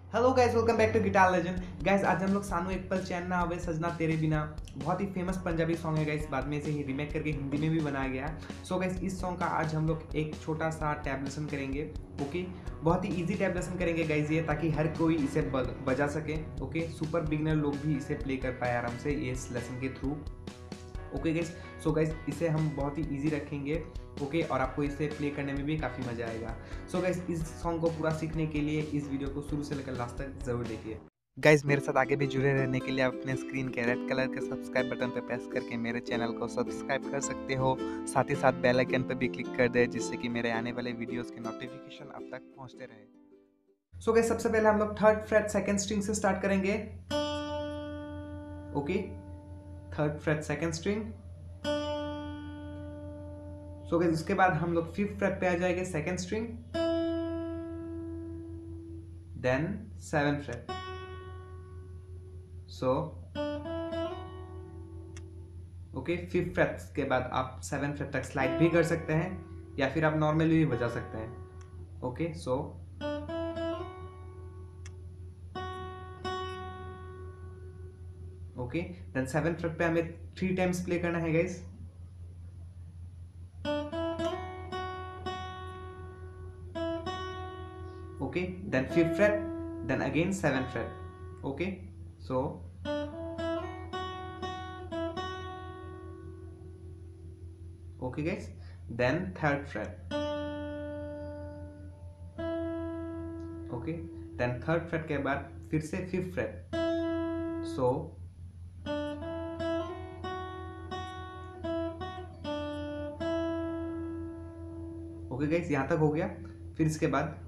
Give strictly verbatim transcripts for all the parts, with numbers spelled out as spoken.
Hello guys, welcome back to guitar legend. Guys आज हम लोग सानू एक पल चैन ना आवे सजना तेरे बिना, बहुत ही फेमस पंजाबी सॉन्ग है गाइस। बाद में इसे ही रीमेक करके हिंदी में भी बनाया गया है। सो गाइस इस सॉन्ग का आज हम लोग एक छोटा सा टैब लेसन करेंगे। ओके, बहुत ही इजी टैब लेसन करेंगे गाइस ये, ताकि हर कोई इसे बजा सके। ओके, सुपर बिगिनर लोग भी इसे प्ले कर पाए आराम से इस लेसन के through. Okay guys, so guys इसे हम बहुत ही इजी रखेंगे। ओके okay, और आपको इसे प्ले करने में भी काफ़ी मज़ा आएगा। सो so गाइस इस सॉन्ग को पूरा सीखने के लिए इस वीडियो को शुरू से लेकर लास्ट तक ज़रूर देखिए। गाइस मेरे साथ आगे भी जुड़े रहने के लिए आप अपने स्क्रीन के रेड कलर के सब्सक्राइब बटन पर प्रेस करके मेरे चैनल को सब्सक्राइब कर सकते हो। साथ ही साथ बेल आइकन पर भी क्लिक कर दे, जिससे कि मेरे आने वाले वीडियोज़ के नोटिफिकेशन अब तक पहुँचते रहे। सो गाइस सबसे पहले हम लोग थर्ड फ्रेट सेकेंड स्ट्रिंग से स्टार्ट करेंगे। Okay, third fret second string. So guys उसके बाद हम लोग फिफ्थ फ्रेट पे आ जाएंगे, second string, then seven fret. So okay, fifth fret के बाद आप सेवन फ्रेट तक स्लाइड भी कर सकते हैं, या फिर आप नॉर्मली भी बजा सकते हैं। Okay, so okay, then seven fret पे हमें थ्री टाइम्स प्ले करना है guys. Okay, then fifth fret, then again seven fret. Okay, so okay guys, then third fret. Okay, then third fret के बाद फिर से fifth fret. So okay guys यहां तक हो गया। फिर इसके बाद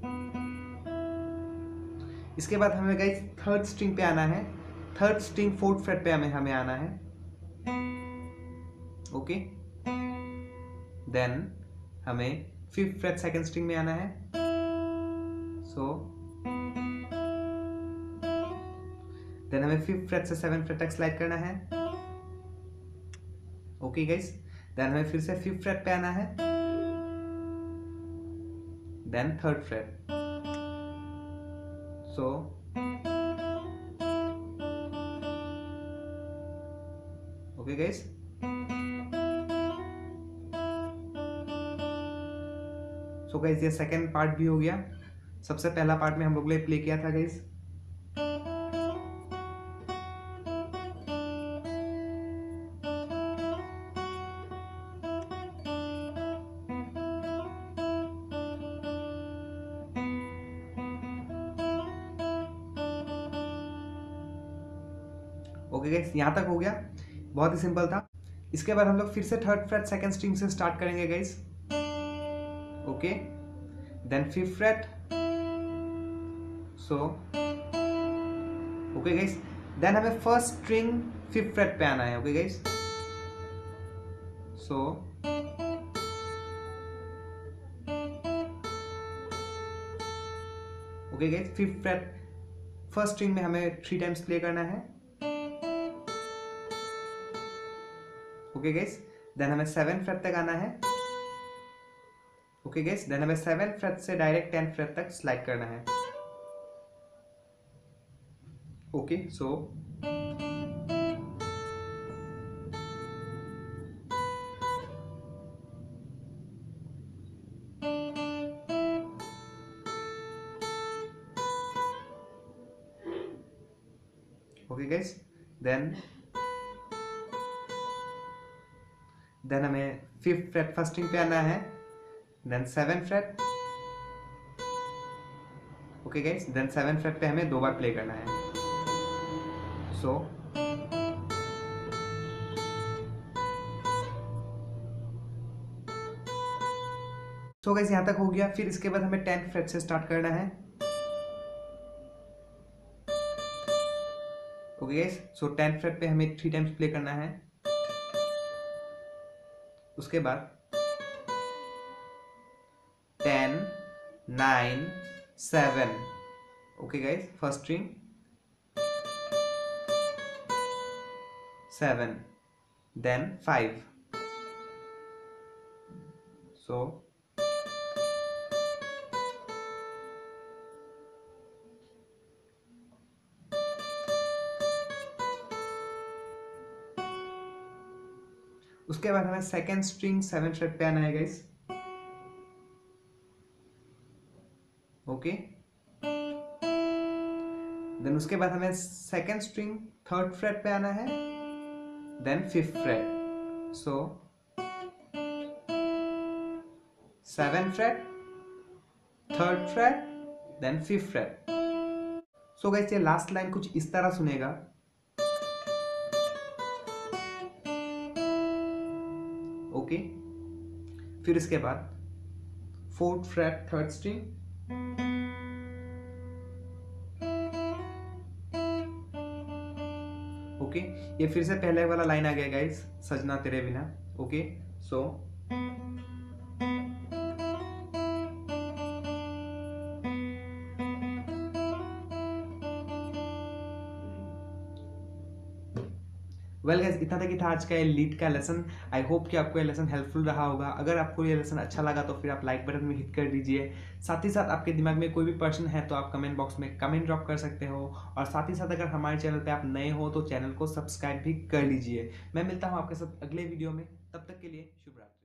इसके बाद हमें गाइस थर्ड स्ट्रिंग पे आना है। थर्ड स्ट्रिंग फोर्थ फ्रेट पे हमें हमें आना है। ओके, देन हमें फिफ्थ फ्रेट सेकेंड स्ट्रिंग में आना है। सो देन हमें फिफ्थ फ्रेट से सेवन फ्रेट तक स्लाइड करना है। ओके गाइस, देन हमें फिर से फिफ्थ फ्रेट पे आना है, then third fret. So okay guys, so guys ये सेकेंड पार्ट भी हो गया। सबसे पहला पार्ट में हम लोग ने प्ले किया था गाइस। ओके गाइस यहां तक हो गया, बहुत ही सिंपल था। इसके बाद हम लोग फिर से थर्ड फ्रेट सेकेंड स्ट्रिंग से स्टार्ट करेंगे guys. Okay, then fifth fret. So okay guys, then हमें फर्स्ट स्ट्रिंग फिफ्थ फ्रेट पे आना है। Okay guys, so okay guys, fifth fret first string में हमें थ्री टाइम्स प्ले करना है। ओके गाइस, देन हमें सेवन फ्रेट तक आना है। ओके गाइस, देन हमें सेवन फ्रेट से डायरेक्ट टेन फ्रेट तक स्लाइड करना है। Okay, so okay guys, then then हमें फिफ्थ फ्रेट फर्स्ट स्ट्रिंग पे आना है, then seven fret. Okay guys, then seven fret पे हमें दो बार प्ले करना है। सो सो गाइस यहां तक हो गया। फिर इसके बाद हमें टेंथ फ्रेट से स्टार्ट करना है। Okay guys, so tenth fret पे हमें थ्री टाइम्स प्ले करना है। उसके बाद ten, nine, seven. Okay guys, first string, seven, then five. So उसके बाद हमें सेकेंड स्ट्रिंग सेवन फ्रेट पे आना है गाइस। ओके, देन उसके बाद हमें सेकेंड स्ट्रिंग थर्ड फ्रेट पे आना है, then fifth fret. So seven fret, third fret, then fifth fret. So guys ये लास्ट लाइन कुछ इस तरह सुनेगा। ओके, फिर इसके बाद fourth fret third string, okay okay, ये फिर से पहले वाला लाइन आ गया गाइस, सजना तेरे बिना। ओके, सो वेल गाइस, इतना तक ही था आज का ये लीड का लेसन। आई होप कि आपको ये लेसन हेल्पफुल रहा होगा। अगर आपको ये लेसन अच्छा लगा तो फिर आप लाइक बटन में हिट कर दीजिए। साथ ही साथ आपके दिमाग में कोई भी प्रश्न है तो आप कमेंट बॉक्स में कमेंट ड्रॉप कर सकते हो। और साथ ही साथ अगर हमारे चैनल पे आप नए हो तो चैनल को सब्सक्राइब भी कर लीजिए। मैं मिलता हूँ आपके साथ अगले वीडियो में, तब तक के लिए शुभ रात्रि।